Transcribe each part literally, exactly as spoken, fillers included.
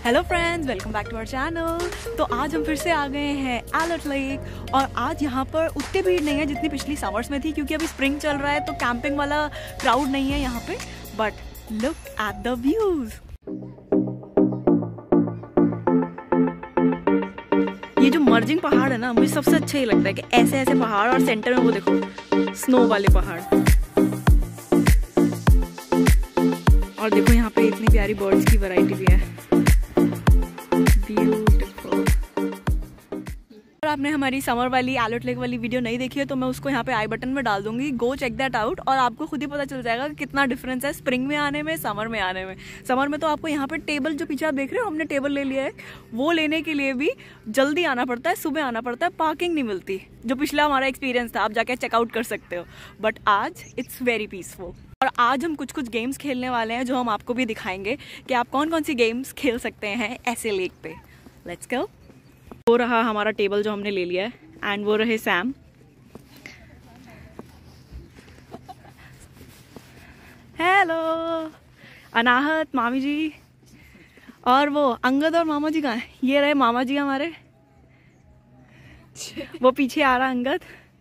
Hello friends, welcome back to our channel. तो आज हम फिर से आ गए हैं एलर्ट लेक और आज यहाँ पर उतनी भीड़ नहीं है जितनी पिछली समर्स में थी, क्योंकि अभी स्प्रिंग चल रहा है तो कैंपिंग वाला क्राउड नहीं है यहाँ पे। But look at the views. ये जो मर्जिंग पहाड़ है ना, मुझे सबसे अच्छा ही लगता है कि ऐसे ऐसे पहाड़ और सेंटर में वो देखो स्नो वाले पहाड़, और देखो यहाँ पे इतनी प्यारी बर्ड्स की वैरायटी भी है। ब्यूटीफुल। और आपने हमारी समर वाली एलर्ट लेक वाली वीडियो नहीं देखी है तो मैं उसको यहाँ पे आई बटन में डाल दूंगी, गो चेक दैट आउट और आपको खुद ही पता चल जाएगा कि कितना डिफरेंस है स्प्रिंग में आने में, समर में आने में। समर में तो आपको यहाँ पे टेबल जो पीछे आप देख रहे हो, हमने टेबल ले लिया है, वो लेने के लिए भी जल्दी आना पड़ता है, सुबह आना पड़ता है, पार्किंग नहीं मिलती, जो पिछला हमारा एक्सपीरियंस था। आप जाके चेकआउट कर सकते हो। बट आज इट्स वेरी पीसफुल। और आज हम कुछ कुछ गेम्स खेलने वाले हैं जो हम आपको भी दिखाएंगे कि आप कौन कौन सी गेम्स खेल सकते हैं ऐसे लेक पे। Let's go. वो रहा हमारा टेबल जो हमने ले लिया है, एंड वो रहे सैम। हेलो अनाहत, मामी जी, और वो अंगद और मामा जी कहाँ हैं? ये रहे मामा जी हमारे, वो पीछे आ रहा Angad.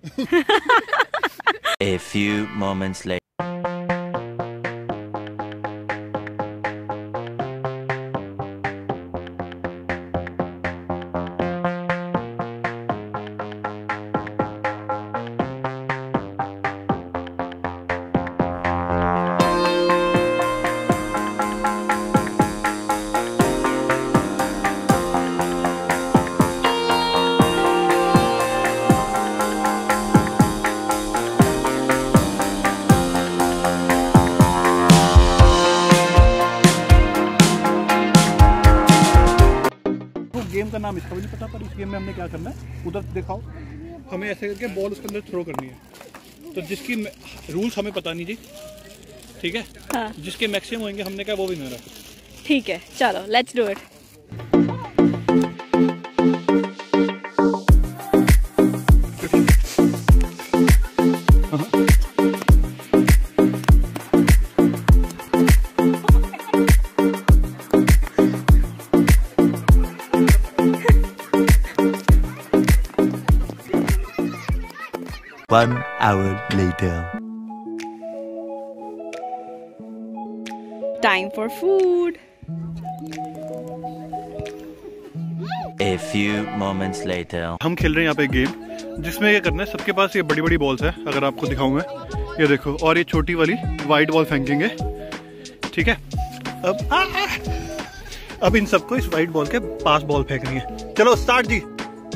A few moments later. Game का नाम इसका भी नहीं पता, पर इस गेम में हमने क्या करना है, उधर दिखाओ, हमें ऐसे करके बॉल उसके अंदर थ्रो करनी है। तो जिसकी रूल्स हमें पता नहीं जी, ठीक है? हाँ। जिसके मैक्सिमम होंगे हमने कहा वो भी मेरा। ठीक है, चलो let's do it. One hour later. Time for food. A few moments later. हम खेल रहे हैं यहाँ पे गेम जिसमें ये करना है, सबके पास ये बड़ी बड़ी बॉल्स है, अगर आपको दिखाऊं मैं, ये देखो, और ये छोटी वाली वाइट बॉल फेंकेंगे, ठीक है? अब आ, आ, अब इन सबको इस वाइट बॉल के पास बॉल फेंकनी है। चलो स्टार्ट जी।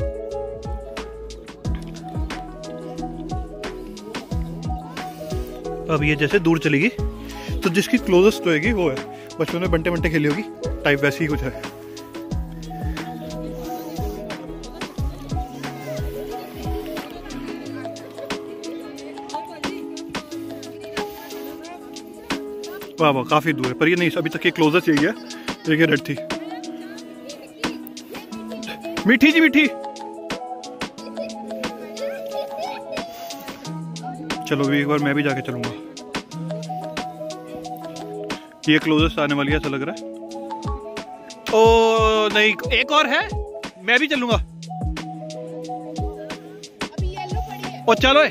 अब ये जैसे दूर चलेगी तो जिसकी क्लोजेस्ट होएगी वो है। बचपन में बंटे बंटे खेली होगी टाइप, वैसे ही कुछ है। वाह वाह, काफी दूर है, पर ये नहीं, अभी तक ये क्लोजेस्ट यही है। देखिए रेड थी। मीठी जी मीठी, चलो भी एक बार मैं भी जाके चलूंगा। ये क्लोजेस्ट आने वाली है ऐसा लग रहा है। ओ नहीं, एक और है, मैं भी चलूंगा। ओ चलो,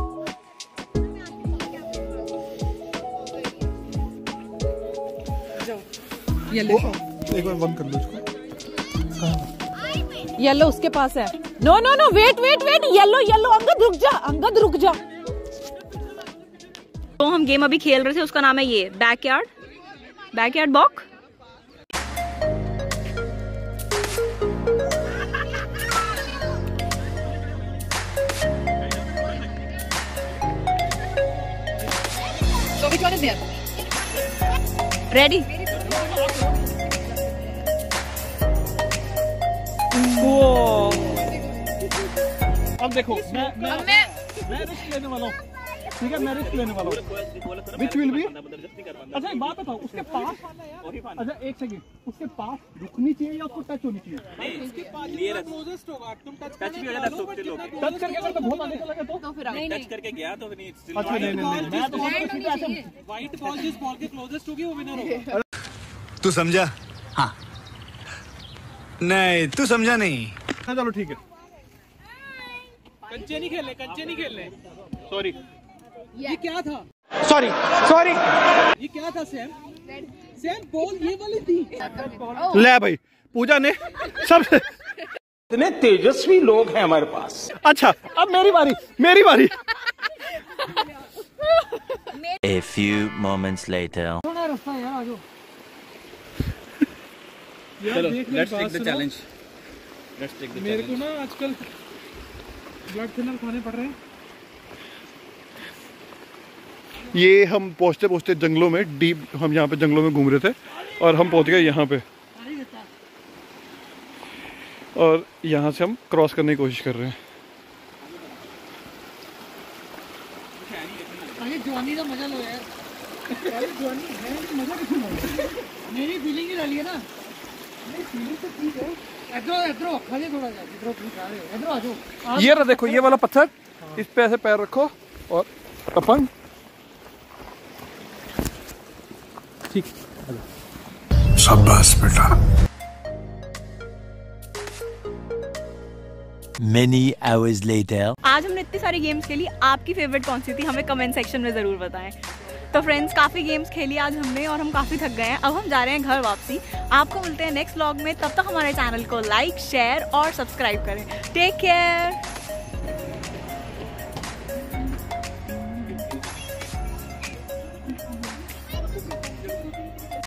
येलो एक बार बंद कर लो इसको। येलो उसके पास है। No no no, wait wait wait, yellow yellow, Angad रुक जा, अंगद रुक जा। तो हम गेम अभी खेल रहे थे, उसका नाम है ये बैकयार्ड बैकयार्ड बॉक। So which one is there? Ready? अब देखो, मैं मैं मैं रिस्क लेने वाला हूँ, ठीक है? मैं रिस्क लेने वाला हूँ। Which will be? अच्छा एक बात बताओ, उसके पास, अच्छा एक सेकंड, उसके पास रुकनी चाहिए या उसको टच होनी चाहिए? टच करके अगर तो बहुत आगे चला गया तो फिर टच करके गया तो नहीं। अच्छा नहीं नहीं, मैं तो व्हाइट बॉल जिस बॉल के क्लोजेस्ट होगी वो विनर होगा। तू समझा? हाँ। नहीं तू समझा नहीं। हाँ चलो ठीक है। कंचे नहीं खेलने, कंचे नहीं खेलने। सॉरी। ये क्या था? Sorry sorry. ये क्या था सैम? सैम बॉल ये वाली थी। ले भाई पूजा ने सबसे इतने तेजस्वी लोग हैं हमारे पास। अच्छा अब मेरी बारी, मेरी बारी। A few moments later. थोड़ा रास्ता यार आजो। चलो let's take the challenge. Let's take the challenge. मेरे को ना आजकल ब्लड थिनर खाने पड़ रहे हैं। ये हम पहुंचते पहुंचते जंगलों में डीप, हम यहाँ पे जंगलों में घूम रहे थे और हम पहुंच गए यहाँ पे, और यहाँ से हम क्रॉस करने की कोशिश कर रहे हैं। अरे जवानी का मजा लो यार। अरे जवानी है तो मजा किसमें लो? मेरी फीलिंग ही डाली है ना। नहीं फीलिंग तो ठीक है। इधर इधर खाली थोड़ा सा इधर ठीक आ रहे हो। इधर आ जाओ। ये रहा देखो ये वाला पत्थर, इस पे ऐसे पैर रखो और अपन ठीक। शाबाश बेटा। Many hours later. आज हमने इतनी सारी गेम्स खेली, आपकी फेवरेट कौन सी थी हमें कमेंट सेक्शन में ज़रूर बताएं। तो फ्रेंड्स काफ़ी गेम्स खेली आज हमने और हम काफ़ी थक गए हैं। अब हम जा रहे हैं घर वापसी। आपको मिलते हैं नेक्स्ट व्लॉग में, तब तक हमारे चैनल को लाइक शेयर और सब्सक्राइब करें। Take care.